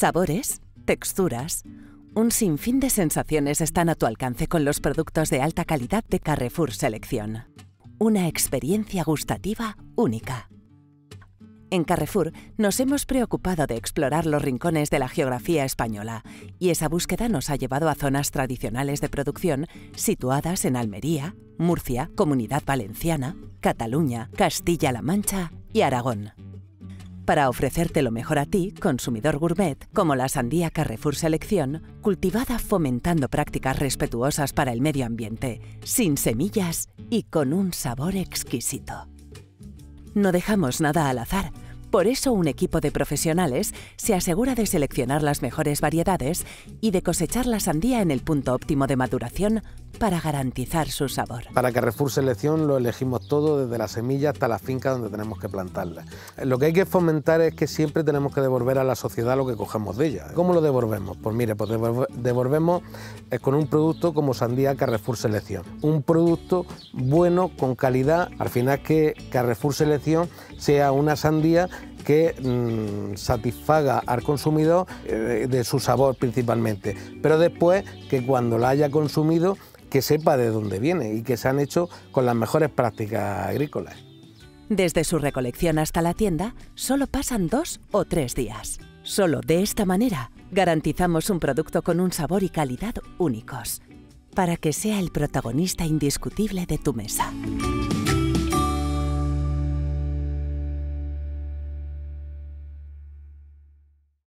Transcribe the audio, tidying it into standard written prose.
Sabores, texturas, un sinfín de sensaciones están a tu alcance con los productos de alta calidad de Carrefour Selección. Una experiencia gustativa única. En Carrefour nos hemos preocupado de explorar los rincones de la geografía española y esa búsqueda nos ha llevado a zonas tradicionales de producción situadas en Almería, Murcia, Comunidad Valenciana, Cataluña, Castilla-La Mancha y Aragón. Para ofrecerte lo mejor a ti, consumidor gourmet, como la sandía Carrefour Selección, cultivada fomentando prácticas respetuosas para el medio ambiente, sin semillas y con un sabor exquisito. No dejamos nada al azar, por eso un equipo de profesionales se asegura de seleccionar las mejores variedades y de cosechar la sandía en el punto óptimo de maduración para garantizar su sabor. Para Carrefour Selección lo elegimos todo, desde la semilla hasta la finca donde tenemos que plantarla. Lo que hay que fomentar es que siempre tenemos que devolver a la sociedad lo que cogemos de ella. ¿Cómo lo devolvemos? Pues mire, pues devolvemos con un producto como sandía Carrefour Selección. Un producto bueno, con calidad, al final que Carrefour Selección sea una sandía que satisfaga al consumidor de su sabor principalmente, pero después que cuando la haya consumido que sepa de dónde viene y que se han hecho con las mejores prácticas agrícolas. Desde su recolección hasta la tienda solo pasan 2 o 3 días. Solo de esta manera garantizamos un producto con un sabor y calidad únicos, para que sea el protagonista indiscutible de tu mesa.